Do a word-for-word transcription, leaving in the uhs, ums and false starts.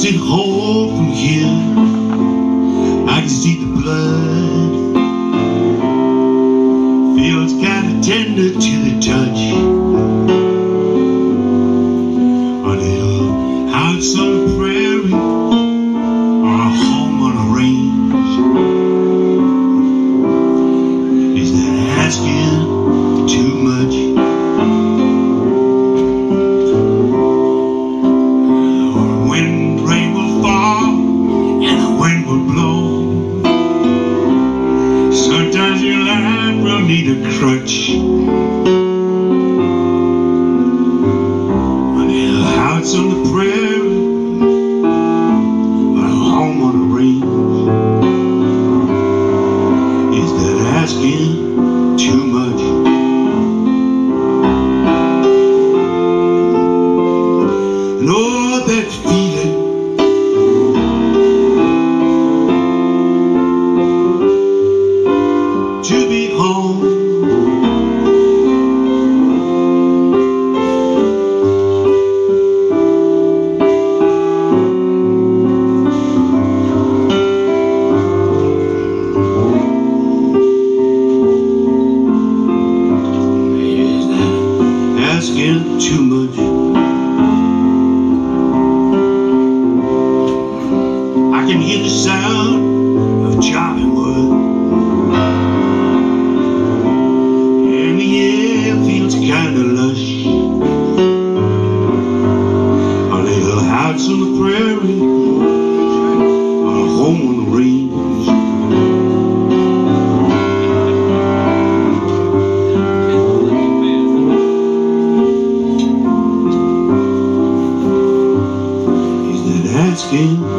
Sitting home from here, I can see the blood. Feels kinda tender to the touch. A little house on the prairie, or a home on a range. Is that asking too much? Sometimes your life will need a crutch. A little house on the prairie, or a home on a range. Is that asking too much? And all that feeling, to be home. Is that asking too much? I can hear the sound of chopping wood. Kinda lush. A little house on the prairie, or a home on the range. Is that asking